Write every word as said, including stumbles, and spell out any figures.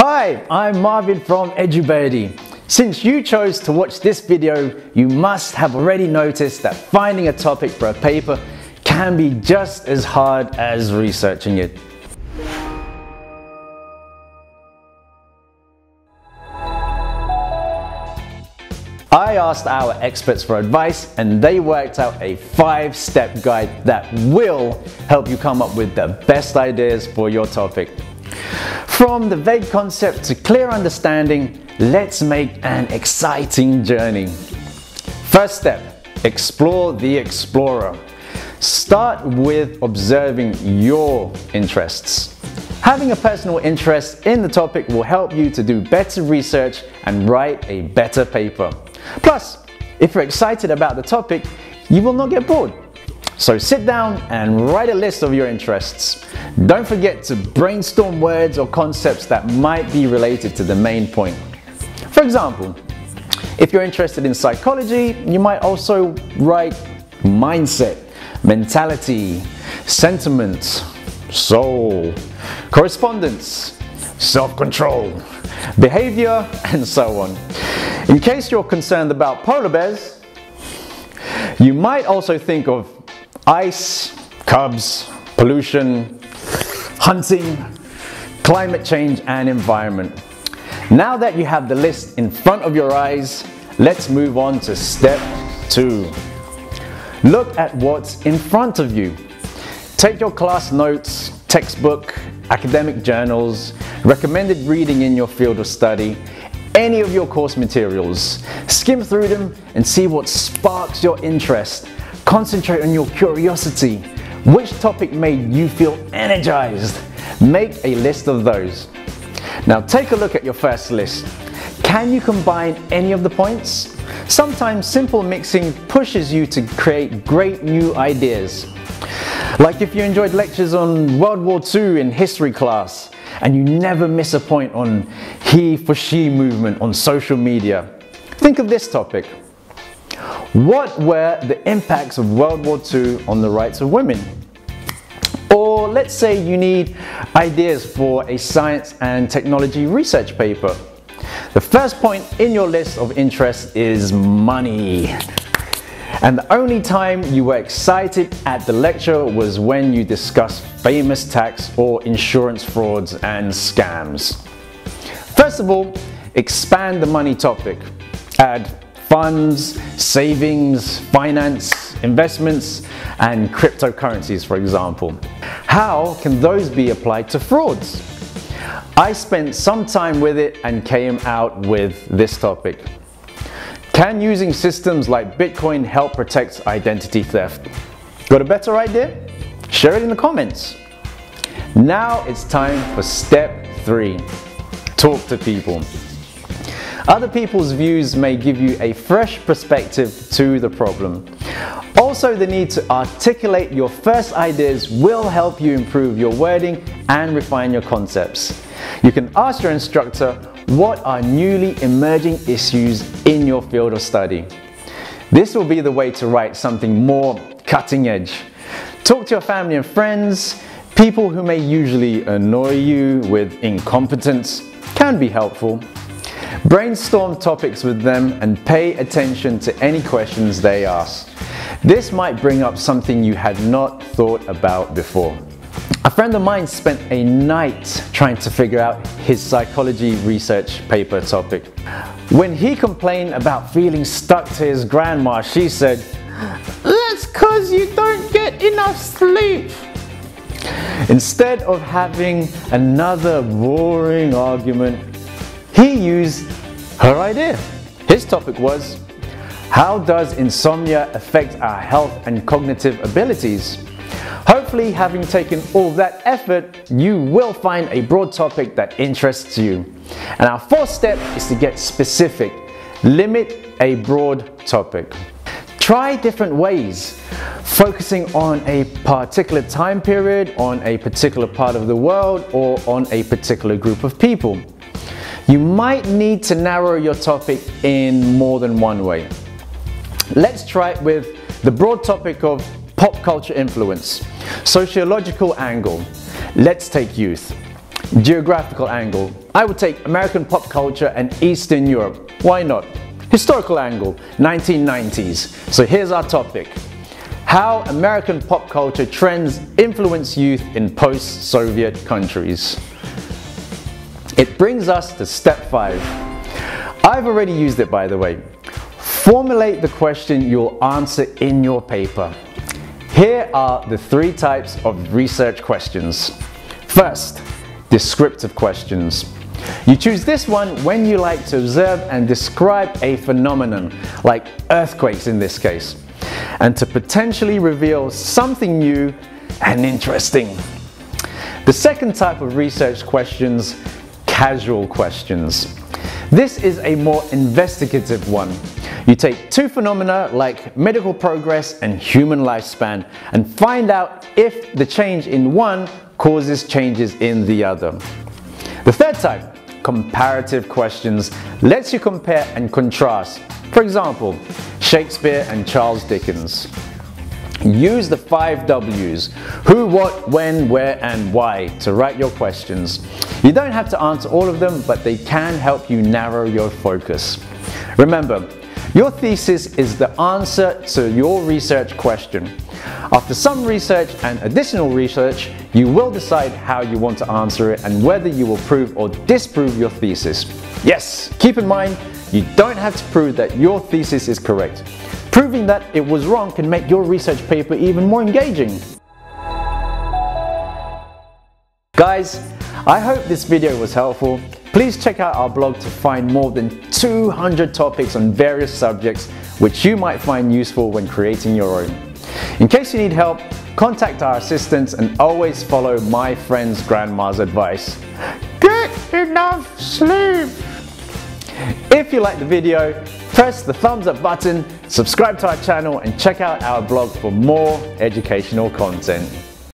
Hi, I'm Marvin from EduBirdie. Since you chose to watch this video, you must have already noticed that finding a topic for a paper can be just as hard as researching it. I asked our experts for advice and they worked out a five-step guide that will help you come up with the best ideas for your topic. From the vague concept to clear understanding, let's make an exciting journey. First step, explore the explorer. Start with observing your interests. Having a personal interest in the topic will help you to do better research and write a better paper. Plus, if you're excited about the topic, you will not get bored. So sit down and write a list of your interests. Don't forget to brainstorm words or concepts that might be related to the main point. For example, if you're interested in psychology, you might also write mindset, mentality, sentiment, soul, correspondence, self-control, behavior, and so on. In case you're concerned about polar bears, you might also think of ice, cubs, pollution, hunting, climate change, and environment. Now that you have the list in front of your eyes, let's move on to step two. Look at what's in front of you. Take your class notes, textbook, academic journals, recommended reading in your field of study, any of your course materials. Skim through them and see what sparks your interest. Concentrate on your curiosity. Which topic made you feel energized? Make a list of those. Now take a look at your first list. Can you combine any of the points? Sometimes simple mixing pushes you to create great new ideas. Like if you enjoyed lectures on World War Two in history class and you never miss a point on he for she movement on social media. Think of this topic. What were the impacts of World War Two on the rights of women? Or let's say you need ideas for a science and technology research paper. The first point in your list of interests is money. And the only time you were excited at the lecture was when you discussed famous tax or insurance frauds and scams. First of all, expand the money topic. Add funds, savings, finance, investments, and cryptocurrencies, for example. How can those be applied to frauds? I spent some time with it and came out with this topic. Can using systems like Bitcoin help protect identity theft? Got a better idea? Share it in the comments. Now it's time for step three. Talk to people. Other people's views may give you a fresh perspective to the problem. Also, the need to articulate your first ideas will help you improve your wording and refine your concepts. You can ask your instructor what are newly emerging issues in your field of study. This will be the way to write something more cutting edge. Talk to your family and friends. People who may usually annoy you with incompetence can be helpful. Brainstorm topics with them and pay attention to any questions they ask. This might bring up something you had not thought about before. A friend of mine spent a night trying to figure out his psychology research paper topic. When he complained about feeling stuck to his grandma, she said, "That's 'cause you don't get enough sleep." Instead of having another boring argument, he used her idea. His topic was, how does insomnia affect our health and cognitive abilities? Hopefully, having taken all that effort, you will find a broad topic that interests you. And our fourth step is to get specific. Limit a broad topic. Try different ways, focusing on a particular time period, on a particular part of the world, or on a particular group of people. You might need to narrow your topic in more than one way. Let's try it with the broad topic of pop culture influence, sociological angle. Let's take youth. Geographical angle. I would take American pop culture and Eastern Europe. Why not? Historical angle. nineteen nineties. So here's our topic. How American pop culture trends influence youth in post-Soviet countries. It brings us to step five. I've already used it, by the way. Formulate the question you'll answer in your paper. Here are the three types of research questions. First, descriptive questions. You choose this one when you like to observe and describe a phenomenon, like earthquakes in this case, and to potentially reveal something new and interesting. The second type of research questions, casual questions. This is a more investigative one. You take two phenomena like medical progress and human lifespan and find out if the change in one causes changes in the other. The third type, comparative questions, lets you compare and contrast. For example, Shakespeare and Charles Dickens. Use the five W's, who, what, when, where, and why, to write your questions. You don't have to answer all of them, but they can help you narrow your focus. Remember, your thesis is the answer to your research question. After some research and additional research, you will decide how you want to answer it and whether you will prove or disprove your thesis. Yes, keep in mind, you don't have to prove that your thesis is correct. Proving that it was wrong can make your research paper even more engaging. Guys, I hope this video was helpful. Please check out our blog to find more than two hundred topics on various subjects which you might find useful when creating your own. In case you need help, contact our assistants and always follow my friend's grandma's advice. Get enough sleep! If you like the video, press the thumbs up button, subscribe to our channel and check out our blog for more educational content.